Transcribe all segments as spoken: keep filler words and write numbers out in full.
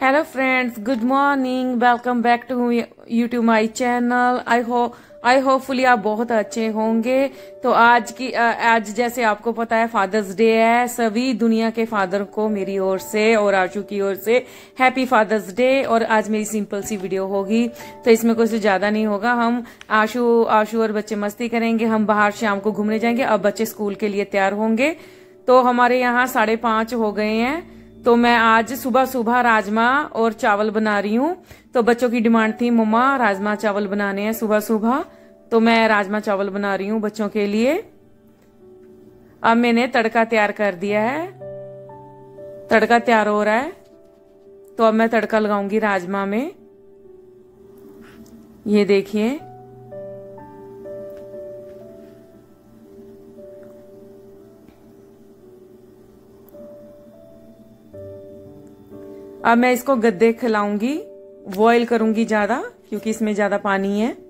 Hello friends, good morning, welcome back to YouTube my channel. I hope I hopefully आप बहुत अच्छे होंगे। तो आज की आज जैसे आपको पता है फादर्स डे है। सभी दुनिया के फादर को मेरी ओर से और आशु की ओर से हैप्पी फादर्स डे। और आज मेरी सिंपल सी वीडियो होगी, तो इसमें कुछ ज्यादा नहीं होगा। हम आशु आशु और बच्चे मस्ती करेंगे, हम बाहर शाम को घूमने जाएंगे। अब बच्चे स्कूल के लिए तैयार होंगे। तो हमारे यहाँ साढ़े पांच हो गए हैं। तो मैं आज सुबह सुबह राजमा और चावल बना रही हूँ। तो बच्चों की डिमांड थी मम्मा राजमा चावल बनाने हैं सुबह सुबह, तो मैं राजमा चावल बना रही हूँ बच्चों के लिए। अब मैंने तड़का तैयार कर दिया है, तड़का तैयार हो रहा है। तो अब मैं तड़का लगाऊंगी राजमा में। ये देखिए, अब मैं इसको गद्दे खिलाऊंगी, बॉईल करूंगी ज्यादा क्योंकि इसमें ज्यादा पानी है।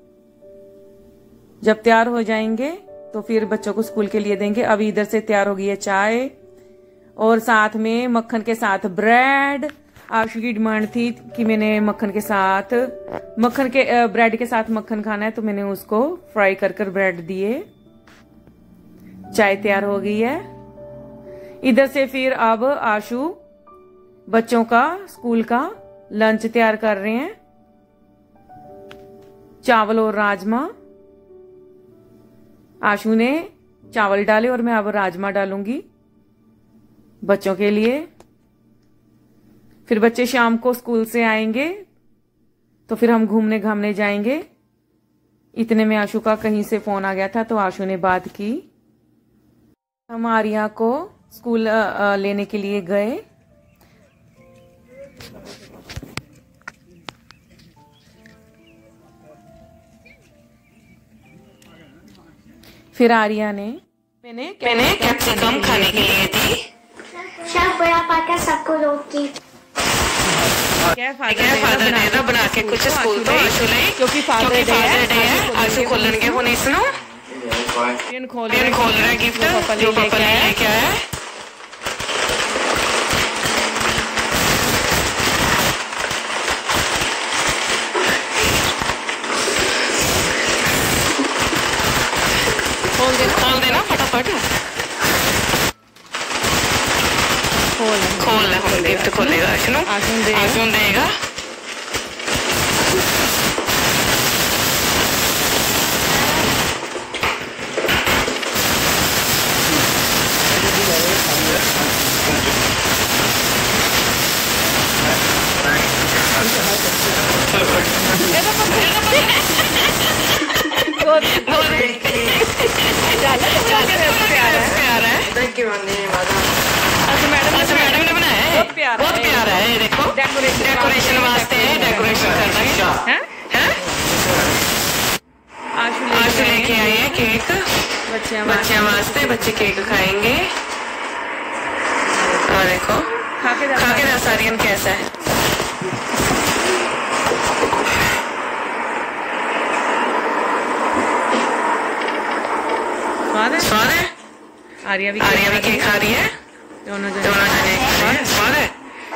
जब तैयार हो जाएंगे तो फिर बच्चों को स्कूल के लिए देंगे। अभी इधर से तैयार हो गई है चाय और साथ में मक्खन के साथ ब्रेड। आशु की डिमांड थी कि मैंने मक्खन के साथ मक्खन के ब्रेड के साथ मक्खन खाना है, तो मैंने उसको फ्राई कर कर ब्रेड दिए। चाय तैयार हो गई है। इधर से फिर अब आशु बच्चों का स्कूल का लंच तैयार कर रहे हैं, चावल और राजमा। आशु ने चावल डाले और मैं अब राजमा डालूंगी बच्चों के लिए। फिर बच्चे शाम को स्कूल से आएंगे तो फिर हम घूमने घामने जाएंगे। इतने में आशु का कहीं से फोन आ गया था, तो आशु ने बात की। हम आर्या को स्कूल लेने के लिए गए। फिर आर्या ने मैंने मैंने कैप्सिकम खाने के लिए दी। शायद बड़ा पाकर सबको रोकी। क्या फादर डे ना बना के कुछ स्कूल तो आशु ले, क्योंकि फादर डे है। आशु खोलने के होने सुनो पेन खोल खोल रहा है गिफ्ट जो पापा ने लेके आया है। खोल देना खोल देना फटाफट खोल खोल हम गिफ्ट खोलेगा आशु आशु देगा। मैडम ने बनाया है, बहुत प्यारा है। देखो डेकोरेशन वास्ते डेकोरेशन करना है। आशु लेके आई है केक बच्चियों वास्ते, बच्चे केक खाएंगे। और देखो खा के सारियन कैसा है। स्वाद है स्वाद है। आर्या भी आर्या भी केक खा रही है। दोनों जने दोनों जने खा रहे हैं। स्वाद है।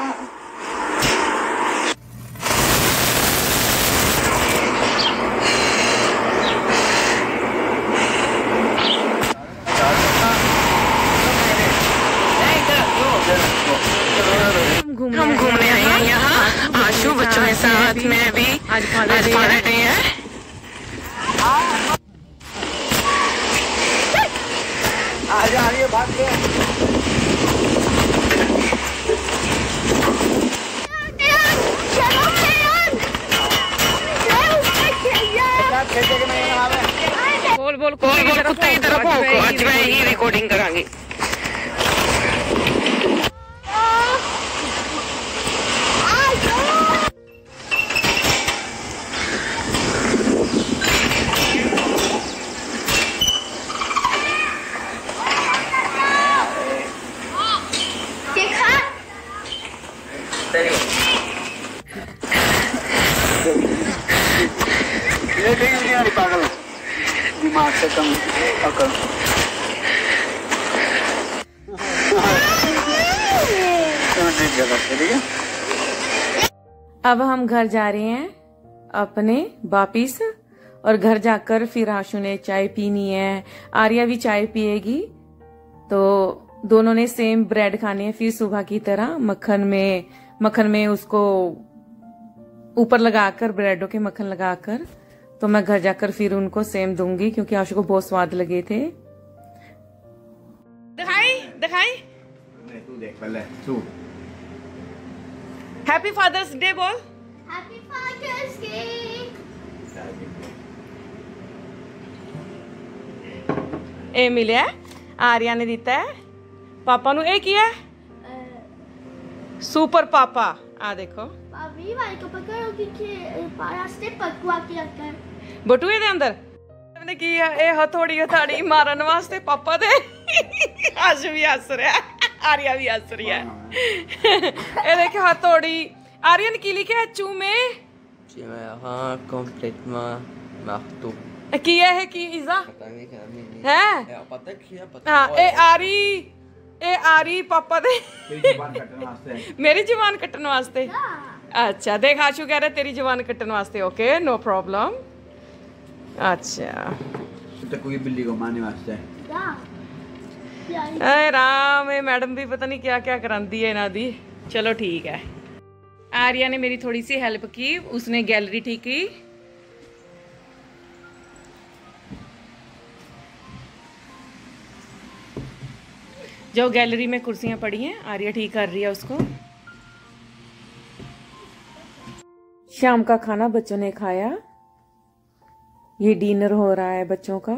हम घूमने आए हैं यहाँ आशु बच्चों के साथ में भी। आज फादर डे है। आजा आर्य भाग के बोल बोल बोल बोल कुत्ते की तरफ भौंको। आज मैं ही रिकॉर्डिंग करांगी। ये ठीक नहीं आ रही पागल, दिमाग से कम अकल। ठीक है। अब हम घर जा रहे हैं अपने वापिस, और घर जाकर फिर आशु ने चाय पीनी है, आर्या भी चाय पिएगी। तो दोनों ने सेम ब्रेड खाने हैं फिर सुबह की तरह, मक्खन में मक्खन में उसको ऊपर लगाकर, ब्रेडों के मक्खन लगाकर। तो मैं घर जाकर फिर उनको सेम दूंगी क्योंकि आशु को बहुत स्वाद लगे थे। दिखाई दिखाई तू देख पहले तू। हैप्पी फादर्स डे बोल। Happy father's day. ए मिले आर्या ने दिता है पापा नु, ए किया सुपर पापा। आ देखो भाभी भाई को पकड़ो क्योंकि रास्ते पकवा के रखा है बटुए दे अंदर ने की ए हथौड़ी हथाड़ी मारन वास्ते पापा दे। आज भी हस रहा है, आर्या भी हस रही है। ए देख हथौड़ी, आर्या ने की लिखा है चूमे हाँ कंप्लीट में मार्टो किया है की इजा पता नहीं क्या मैंने है पता किया पता। हाँ ए आरी ए आरी पापा दे मेरी जुबान कट्टन वास्ते। अच्छा देख आशु कह रहे तेरी जुबान कट्टन वास्ते। Okay no problem. अच्छा तो कोई बिल्ली को मारने वास्ते। ए राम, ए मैडम भी पता नहीं क्या क्या करांदी है इन्हां दी। चलो ठीक है। आर्या ने मेरी थोड़ी सी हेल्प की, उसने गैलरी ठीक की। जो गैलरी में कुर्सियां पड़ी हैं आर्या ठीक कर रही है उसको। शाम का खाना बच्चों ने खाया, ये डिनर हो रहा है बच्चों का।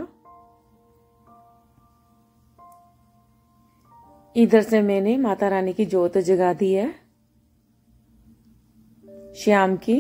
इधर से मैंने माता रानी की जोत जगा दी है शाम की।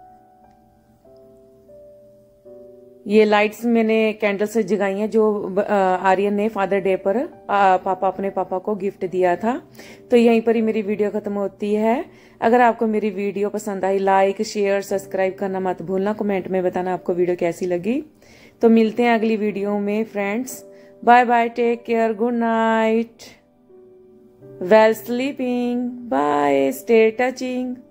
ये लाइट्स मैंने कैंडल से जगाई हैं जो आर्यन ने फादर डे पर आ, पापा अपने पापा को गिफ्ट दिया था। तो यहीं पर ही मेरी वीडियो खत्म होती है। अगर आपको मेरी वीडियो पसंद आई, लाइक शेयर सब्सक्राइब करना मत भूलना। कमेंट में बताना आपको वीडियो कैसी लगी। तो मिलते हैं अगली वीडियो में friends. Bye bye, take care, good night, well sleeping, bye, stay touching.